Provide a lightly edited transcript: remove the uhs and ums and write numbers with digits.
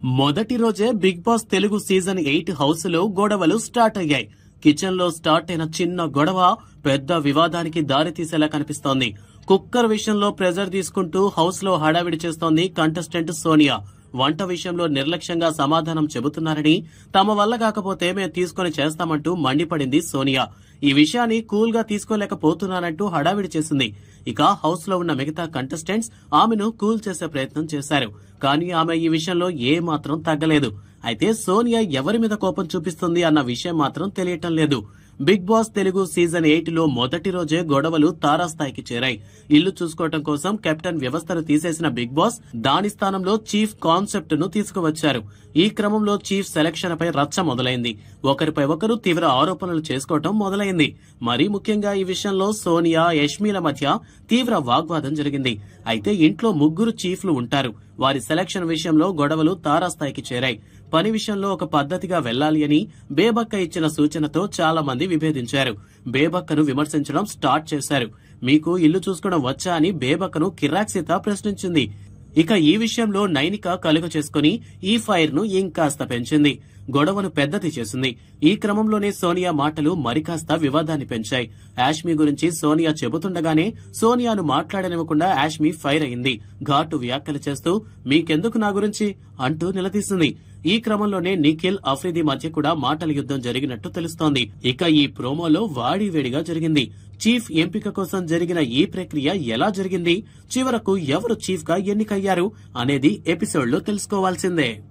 మొదటి రోజే Bigg Boss Telugu season 8 house లో గొడవలు స్టార్ట్ అయ్యాయి. కిచెన్ లో స్టార్ట్ అయిన చిన్న గొడవ పెద్ద వివాదానికి దారితీసేలా కనిపిస్తోంది. కుక్కర్ విషయంలో ప్రెజర్ తీసుకుంటూ హౌస్ లో హడావిడి చేస్తోంది కంటెస్టెంట్ సోనియా. వంట విషయంలో నిర్లక్ష్యంగా సమాధానం చెబుతున్నారని, తమ వల్ల కాకపోతే మేము తీసుకుని చేస్తామంటూ మండిపడింది సోనియా. ఈ విషయాన్ని కూల్ గా తీసుకోలేకపోతున్నానంటూ హడావిడి చేసింది. ఇక హౌస్ లో ఉన్న మిగతా కంటెస్టెంట్స్ ఆమెను కూల్ చేసే ప్రయత్నం చేశారు. కానీ ఆమె ఈ విషయంలో ఏ మాత్రం తగ్గలేదు. అయితే సోనియా ఎవరి మీద కోపం చూపిస్తుంది అన్న విషయం మాత్రం తెలియటం లేదు. బిగ్ బాస్ తెలుగు సీజన్ 8 లో మొదటి రోజే గొడవలు తారాస్థాయికి చేరాయి. ఇల్లు చూసుకోవటం కోసం కెప్టెన్ వ్యవస్థను తీసేసిన బిగ్ బాస్ దాని స్థానంలో చీఫ్ కాన్సెప్ట్ ను తీసుకువచ్చారు. ఈ క్రమంలో చీఫ్ సెలక్షన్ పై రచ్చ మొదలైంది. ఒకరిపై ఒకరు తీవ్ర ఆరోపణలు చేసుకోవటం మొదలైంది. మరీ ముఖ్యంగా ఈ విషయంలో సోనియా, యష్మిల మధ్య తీవ్ర వాగ్వాదం జరిగింది. అయితే ఇంట్లో ముగ్గురు చీఫ్లు ఉంటారు. వారి సెలక్షన్ విషయంలో గొడవలు తారాస్థాయికి చేరాయి. పని విషయంలో ఒక పద్ధతిగా వెళ్లాలి అని బేబక్క ఇచ్చిన సూచనతో చాలా మంది విభేదించారు. బేబక్కను విమర్శించడం స్టార్ట్ చేశారు. మీకు ఇల్లు చూసుకోవడం వచ్చా అని బేబక్కను కిరాక్సిత ప్రశ్నించింది. ఇక ఈ విషయంలో నైనిక కలుగ చేసుకుని ఈ ఫైర్ ను ఇంకాస్త పెంచింది. గొడవను పెద్దది చేసింది. ఈ క్రమంలోనే సోనియా మాటలు మరికాస్త వివాదాన్ని పెంచాయి. యాష్మి గురించి సోనియా చెబుతుండగానే సోనియాను మాట్లాడనివ్వకుండా యాష్మి ఫైర్ అయింది. ఘాటు వ్యాఖ్యలు చేస్తూ మీకెందుకు నా గురించి అంటూ నిలదీసింది. ఈ క్రమంలోనే నిఖిల్, అఫ్రిది మధ్య కూడా మాటల యుద్ధం జరిగినట్టు తెలుస్తోంది. ఇక ఈ ప్రోమోలో వాడివేడిగా జరిగింది. చీఫ్ ఎంపిక కోసం జరిగిన ఈ ప్రక్రియ ఎలా జరిగింది, చివరకు ఎవరు చీఫ్ గా ఎన్నికయ్యారు అనేది ఎపిసోడ్ లో తెలుసుకోవాల్సిందే.